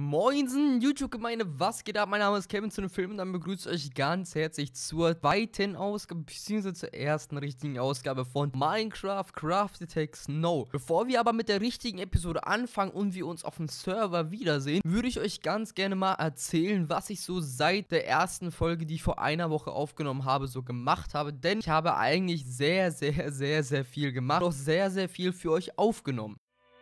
Moinsen, YouTube-Gemeinde, was geht ab? Mein Name ist Kevin zu einem Film und dann begrüßt euch ganz herzlich zur zweiten Ausgabe, beziehungsweise zur ersten richtigen Ausgabe von Minecraft Crafted Tech Snow. Bevor wir aber mit der richtigen Episode anfangen und wir uns auf dem Server wiedersehen, würde ich euch ganz gerne mal erzählen, was ich so seit der ersten Folge, die ich vor einer Woche aufgenommen habe, so gemacht habe. Denn ich habe eigentlich sehr viel gemacht, auch sehr viel für euch aufgenommen.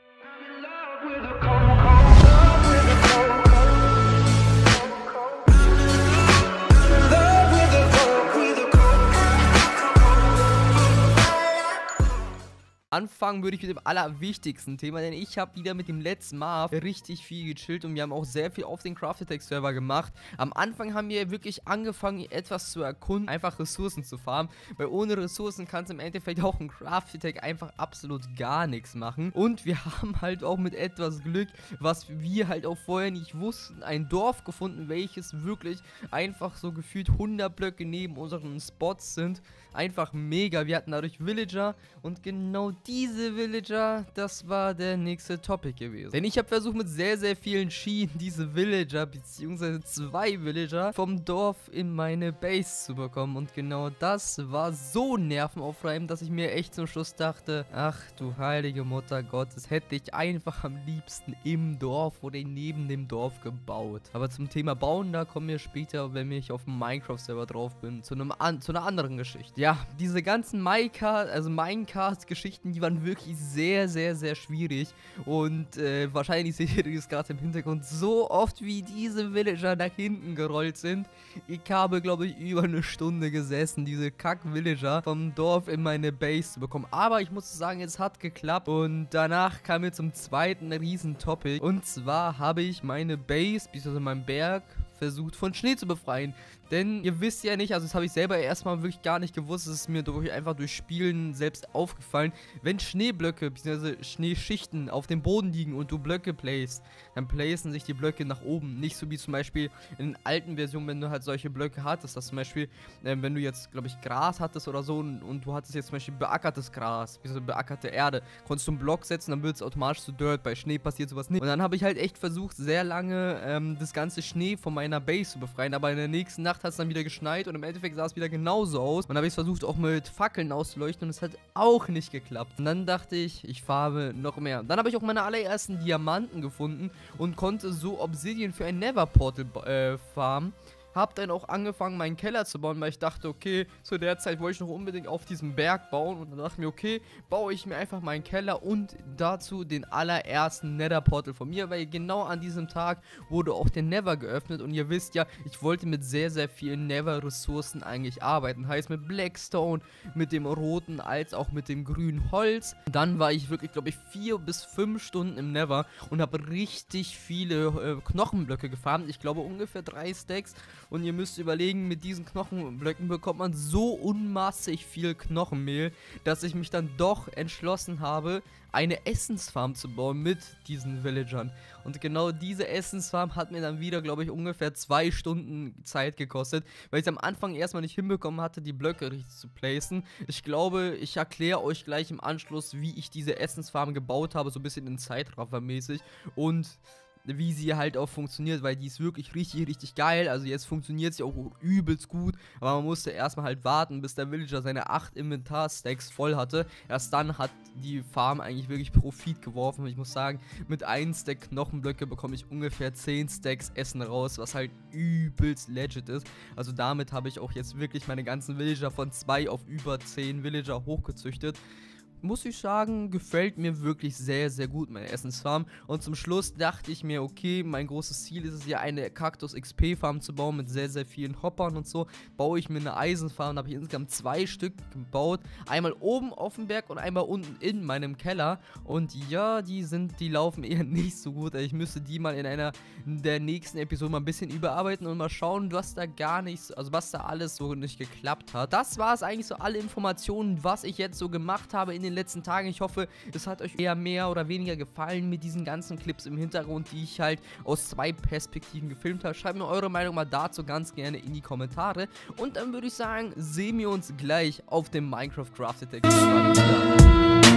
Anfangen würde ich mit dem allerwichtigsten Thema, denn ich habe wieder mit dem Let's Marv richtig viel gechillt und wir haben auch sehr viel auf den Crafted Tech Server gemacht. Am Anfang haben wir wirklich angefangen, etwas zu erkunden, einfach Ressourcen zu farmen, weil ohne Ressourcen kannst du im Endeffekt auch in Crafted Tech einfach absolut gar nichts machen. Und wir haben halt auch mit etwas Glück, was wir halt auch vorher nicht wussten, ein Dorf gefunden, welches wirklich einfach so gefühlt 100 Blöcke neben unseren Spots sind. Einfach mega. Wir hatten dadurch Villager und genau diese Villager, das war der nächste Topic gewesen. Denn ich habe versucht mit sehr vielen Schienen diese Villager, beziehungsweise 2 Villager vom Dorf in meine Base zu bekommen. Und genau das war so nervenaufreibend, dass ich mir echt zum Schluss dachte, ach du heilige Mutter Gottes, hätte ich einfach am liebsten im Dorf oder neben dem Dorf gebaut. Aber zum Thema Bauen, da kommen wir später, wenn ich auf dem Minecraft-Server drauf bin, zu einer anderen Geschichte. Ja, diese ganzen Minecraft-Geschichten, die waren wirklich sehr schwierig und wahrscheinlich seht ihr das gerade im Hintergrund, so oft wie diese Villager nach hinten gerollt sind. Ich habe, glaube ich, über eine Stunde gesessen, diese Kack-Villager vom Dorf in meine Base zu bekommen. Aber ich muss sagen, es hat geklappt und danach kam wir zum zweiten Riesen-Topic. Und zwar habe ich meine Base, beziehungsweise meinen Berg, versucht von Schnee zu befreien. Denn ihr wisst ja nicht, also das habe ich selber erstmal wirklich gar nicht gewusst, es ist mir einfach durch Spielen selbst aufgefallen, wenn Schneeblöcke bzw. Schneeschichten auf dem Boden liegen und du Blöcke playst, dann placen sich die Blöcke nach oben. Nicht so wie zum Beispiel in den alten Versionen, wenn du halt solche Blöcke hattest, dass zum Beispiel, wenn du jetzt, glaube ich, Gras hattest oder so und du hattest jetzt zum Beispiel beackertes Gras, bzw. beackerte Erde, konntest du einen Block setzen, dann wird es automatisch zu Dirt. Bei Schnee passiert sowas nicht. Und dann habe ich halt echt versucht, sehr lange das ganze Schnee von meiner Base zu befreien, aber in der nächsten Nacht hat es dann wieder geschneit und im Endeffekt sah es wieder genauso aus. Und dann habe ich es versucht auch mit Fackeln auszuleuchten und es hat auch nicht geklappt. Und dann dachte ich, ich farbe noch mehr. Dann habe ich auch meine allerersten Diamanten gefunden und konnte so Obsidian für ein Nether Portal farmen. Hab dann auch angefangen, meinen Keller zu bauen, weil ich dachte, okay, zu der Zeit wollte ich noch unbedingt auf diesem Berg bauen. Und dann dachte ich mir, okay, baue ich mir einfach meinen Keller und dazu den allerersten Nether-Portal von mir, weil genau an diesem Tag wurde auch der Nether geöffnet. Und ihr wisst ja, ich wollte mit sehr vielen Nether-Ressourcen eigentlich arbeiten. Heißt mit Blackstone, mit dem roten als auch mit dem grünen Holz. Dann war ich wirklich, glaube ich, 4 bis 5 Stunden im Nether und habe richtig viele Knochenblöcke gefarmt. Ich glaube ungefähr 3 Stacks. Und ihr müsst überlegen, mit diesen Knochenblöcken bekommt man so unmaßig viel Knochenmehl, dass ich mich dann doch entschlossen habe, eine Essensfarm zu bauen mit diesen Villagern. Und genau diese Essensfarm hat mir dann wieder, glaube ich, ungefähr 2 Stunden Zeit gekostet, weil ich es am Anfang erstmal nicht hinbekommen hatte, die Blöcke richtig zu placen. Ich glaube, ich erkläre euch gleich im Anschluss, wie ich diese Essensfarm gebaut habe, so ein bisschen in Zeitraffer-mäßig und wie sie halt auch funktioniert, weil die ist wirklich richtig geil. Also jetzt funktioniert sie auch übelst gut, aber man musste erstmal halt warten, bis der Villager seine 8 Inventar-Stacks voll hatte. Erst dann hat die Farm eigentlich wirklich Profit geworfen. Ich muss sagen, mit 1 Stack Knochenblöcke bekomme ich ungefähr 10 Stacks Essen raus, was halt übelst legit ist. Also damit habe ich auch jetzt wirklich meine ganzen Villager von 2 auf über 10 Villager hochgezüchtet. Muss ich sagen, gefällt mir wirklich sehr gut meine Essensfarm. Und zum Schluss dachte ich mir, okay, mein großes Ziel ist es ja, eine Cactus XP Farm zu bauen mit sehr vielen Hoppern und so. Baue ich mir eine Eisenfarm, da habe ich insgesamt 2 Stück gebaut. Einmal oben auf dem Berg und einmal unten in meinem Keller. Und ja, die laufen eher nicht so gut. Ich müsste die mal in einer der nächsten Episoden mal ein bisschen überarbeiten und mal schauen, was da was da alles so nicht geklappt hat. Das war es eigentlich so, alle Informationen, was ich jetzt so gemacht habe in den letzten Tagen. Ich hoffe, es hat euch eher mehr oder weniger gefallen mit diesen ganzen Clips im Hintergrund, die ich halt aus 2 Perspektiven gefilmt habe. Schreibt mir eure Meinung mal dazu ganz gerne in die Kommentare. Und dann würde ich sagen, sehen wir uns gleich auf dem Minecraft Crafted Tech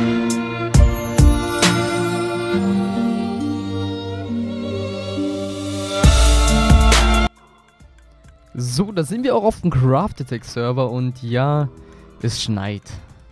wieder. So, da sind wir auch auf dem Craft-Attack-Server und ja, es schneit.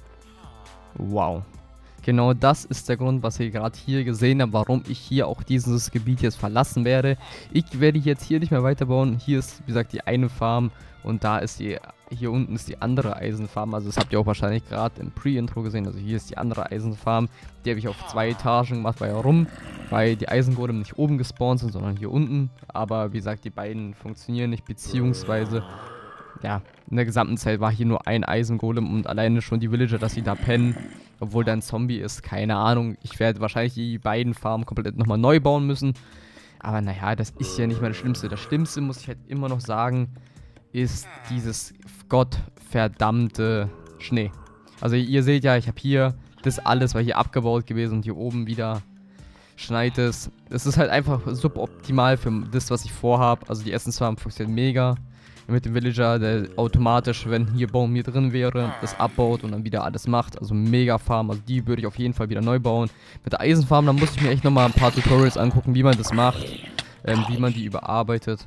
Wow. Genau das ist der Grund, was ihr gerade hier gesehen habt, warum ich hier auch dieses Gebiet jetzt verlassen werde. Ich werde jetzt hier nicht mehr weiterbauen. Hier ist, wie gesagt, die eine Farm und da ist die, hier unten ist die andere Eisenfarm. Also das habt ihr auch wahrscheinlich gerade im Pre-Intro gesehen. Also hier ist die andere Eisenfarm. Die habe ich auf 2 Etagen gemacht, weil die Eisengolem nicht oben gespawnt sind, sondern hier unten. Aber wie gesagt, die beiden funktionieren nicht, beziehungsweise... Ja, in der gesamten Zeit war hier nur ein Eisengolem und alleine schon die Villager, dass sie da pennen, obwohl da ein Zombie ist, keine Ahnung. Ich werde wahrscheinlich die beiden Farmen komplett nochmal neu bauen müssen. Aber naja, das ist ja nicht mehr das Schlimmste. Das Schlimmste, muss ich halt immer noch sagen, ist dieses gottverdammte Schnee. Also ihr seht ja, ich habe hier, das alles war hier abgebaut gewesen und hier oben wieder schneit es. Es ist halt einfach suboptimal für das, was ich vorhabe. Also die Essensfarm funktioniert mega. Mit dem Villager, der automatisch, wenn hier Baum hier drin wäre, das abbaut und dann wieder alles macht. Also mega Farm, also die würde ich auf jeden Fall wieder neu bauen. Mit der Eisenfarm, da muss ich mir echt nochmal ein paar Tutorials angucken, wie man das macht, wie man die überarbeitet.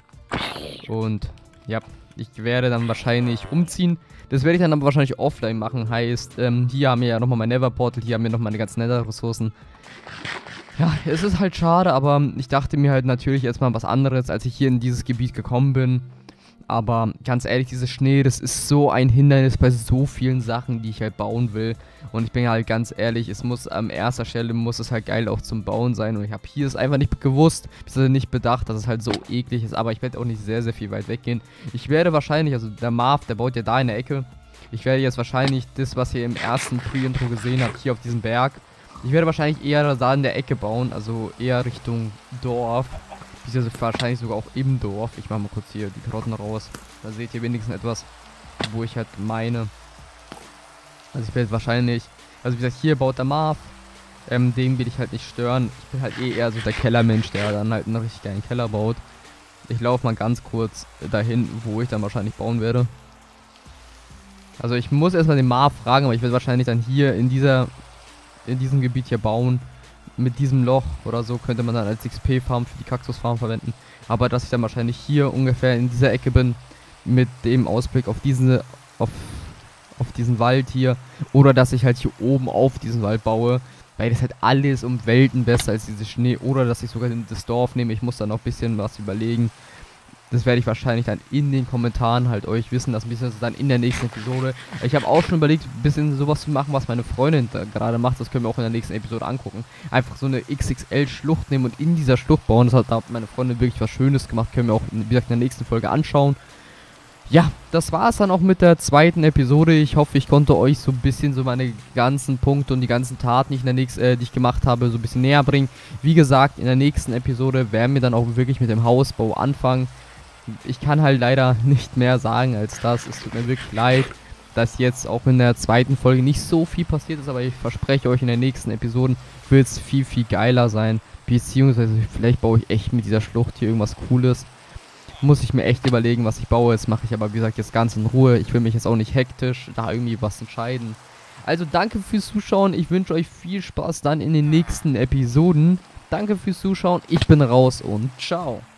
Und ja, ich werde dann wahrscheinlich umziehen. Das werde ich dann aber wahrscheinlich offline machen, heißt, hier haben wir ja nochmal mein Nether-Portal, hier haben wir noch meine ganzen Nether-Ressourcen. Ja, es ist halt schade, aber ich dachte mir halt natürlich erstmal was anderes, als ich hier in dieses Gebiet gekommen bin. Aber ganz ehrlich, dieses Schnee, das ist so ein Hindernis bei so vielen Sachen, die ich halt bauen will. Und ich bin halt ganz ehrlich, es muss an erster Stelle, muss es halt geil auch zum Bauen sein. Und ich habe hier es einfach nicht gewusst, bzw. nicht bedacht, dass es halt so eklig ist. Aber ich werde auch nicht sehr, sehr viel weit weggehen. Ich werde wahrscheinlich, also der Marv, der baut ja da in der Ecke. Ich werde jetzt wahrscheinlich das, was ihr im ersten Pre-Intro gesehen habt, hier auf diesem Berg. Ich werde wahrscheinlich eher da in der Ecke bauen, also eher Richtung Dorf. Beziehungsweise wahrscheinlich sogar auch im Dorf. Ich mache mal kurz hier die Karotten raus. Da seht ihr wenigstens etwas, wo ich halt meine. Also ich werde wahrscheinlich... Also wie gesagt, hier baut der Marv. Den will ich halt nicht stören. Ich bin halt eher so der Kellermensch, der dann halt einen richtig geilen Keller baut. Ich laufe mal ganz kurz dahin, wo ich dann wahrscheinlich bauen werde. Also ich muss erstmal den Marv fragen, aber ich werde wahrscheinlich dann hier in diesem Gebiet hier bauen. Mit diesem Loch oder so könnte man dann als XP-Farm für die Kaktusfarm verwenden. Aber dass ich dann wahrscheinlich hier ungefähr in dieser Ecke bin, mit dem Ausblick auf diesen Wald hier. Oder dass ich halt hier oben auf diesen Wald baue. Weil das halt alles um Welten besser als dieses Schnee. Oder dass ich sogar das Dorf nehme. Ich muss dann noch ein bisschen was überlegen. Das werde ich wahrscheinlich dann in den Kommentaren halt euch wissen lassen, beziehungsweise dann in der nächsten Episode. Ich habe auch schon überlegt, ein bisschen sowas zu machen, was meine Freundin da gerade macht. Das können wir auch in der nächsten Episode angucken. Einfach so eine XXL-Schlucht nehmen und in dieser Schlucht bauen. Da hat meine Freundin wirklich was Schönes gemacht. Können wir auch, wie gesagt, in der nächsten Folge anschauen. Ja, das war es dann auch mit der zweiten Episode. Ich hoffe, ich konnte euch so ein bisschen so meine ganzen Punkte und die ganzen Taten, die ich gemacht habe, so ein bisschen näher bringen. Wie gesagt, in der nächsten Episode werden wir dann auch wirklich mit dem Hausbau anfangen. Ich kann halt leider nicht mehr sagen als das. Es tut mir wirklich leid, dass jetzt auch in der zweiten Folge nicht so viel passiert ist, aber ich verspreche euch, in den nächsten Episoden wird es viel, viel geiler sein. Beziehungsweise vielleicht baue ich echt mit dieser Schlucht hier irgendwas Cooles. Muss ich mir echt überlegen, was ich baue. Das mache ich aber, wie gesagt, jetzt ganz in Ruhe. Ich will mich jetzt auch nicht hektisch da irgendwie was entscheiden. Also danke fürs Zuschauen. Ich wünsche euch viel Spaß dann in den nächsten Episoden. Danke fürs Zuschauen. Ich bin raus und ciao.